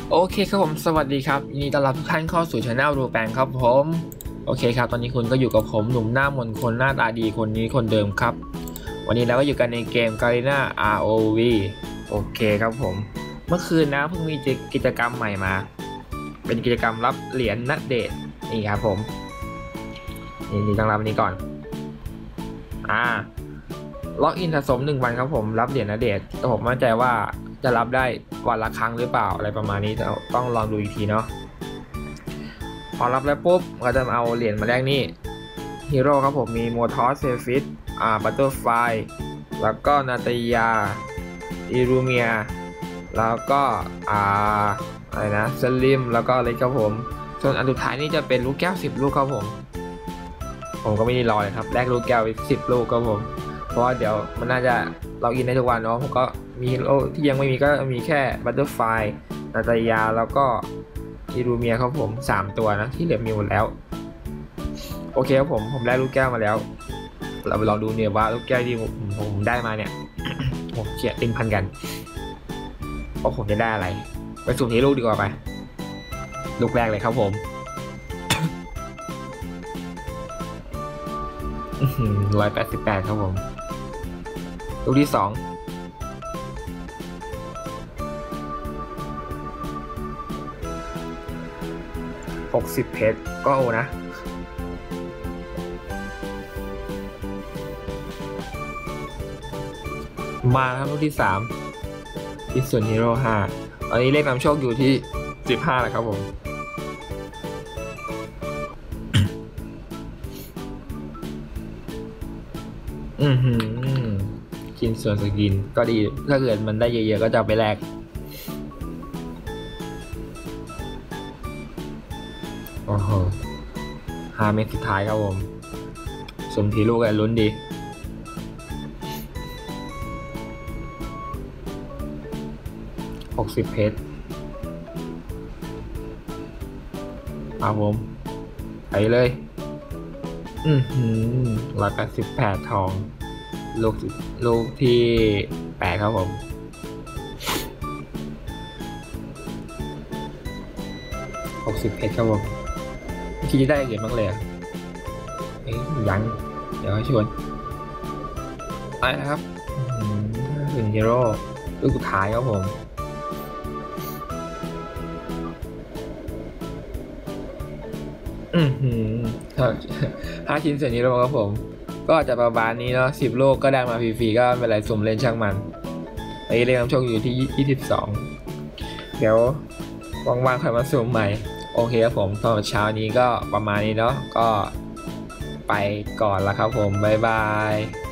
โอเคครับผมสวัสดีครับยินดีต้อนรับทุกท่านเข้าสู่ช anel รูแปงครับผมโอเคครับตอนนี้คุณก็อยู่กับผมหนุ่มหน้ามนคนหน้าตาดีคนนี้คนเดิมครับวันนี้เราก็อยู่กันในเกม Garena ROV โอเคครับผมเมื่อคืนนะเพิ่งมีกิจกรรมใหม่มาเป็นกิจกรรมรับเหรียญณเดชน์นี่ครับผมนี่ต้องรับวันนี้ก่อนล็อกอินสะสม1 วันครับผมรับเหรียญณเดชน์แต่ผมมั่นใจว่าจะรับได้วันละครั้งหรือเปล่าอะไรประมาณนี้ต้องลองดูอีกทีเนาะพอรับแล้วปุ๊บก็จะเอาเหรียญมาแลกนี่ฮีโร่ครับผมมีโมทอสเซฟิสบัตเตอร์ไฟแล้วก็นาตยาอิรูเมียแล้วก็อะไรนะสลิมแล้วก็อะไรครับผมส่วนอันสุดท้ายนี่จะเป็นลูกแก้ว10 ลูกครับผมก็ไม่ได้รอเลยครับแลกลูกแก้ว10 ลูกครับผมเพราะว่าเดี๋ยวมันน่าจะล็อกอินได้ทุกวันเนาะผมก็มีที่ยังไม่มีก็มีแค่บัตเตอร์ไฟนาตยาแล้วก็อิรูเมียครับผม3 ตัวนะที่เหลือมีหมดแล้วโอเคครับผมได้ลูกแก้วมาแล้วเราไปลองดูเนี่ยว่าลูกแก้วที่ผมได้มาเนี่ย ผมเฉียด1,000กันว่าผมจะได้อะไรไปสุ่มที่ลูกดีกว่าไปลูกแรกเลยครับผม188ครับผมลูกที่260เพชรก็โอนะมาครับลูกที่3ที่ส่วนฮีโร่5ตอนนี้เลขนำโชคอยู่ที่15แล้วครับผมกินส่วนสกินก็ดีถ้าเกิดมันได้เยอะๆก็จะไปแลกโอ้โห5 เม็ดสุดท้ายครับผมสมทีลูกกันลุ้นดี60เพชรเอาผมไปเลย188ทองลูกที่8ครับผม60เพชรครับผมคิดจะได้เงินบ้างเลยยังเดี๋ยวให้ชวนไปนะครับเป็นฮีโร่ลูกสุดท้ายครับผม5 ชิ้นส่วนฮีโร่ครับผมก็จะประมาณนี้เนาะ10 โลกก็ได้มาฟรีๆก็ไม่เป็นไรสุ่มเล่นช่างมันไอ้เลขนำโชคอยู่ที่22เดี๋ยวว่างๆค่อยมาสุ่มใหม่โอเคครับผมตอนเช้านี้ก็ประมาณนี้เนาะก็ไปก่อนละครับผมบ๊ายบาย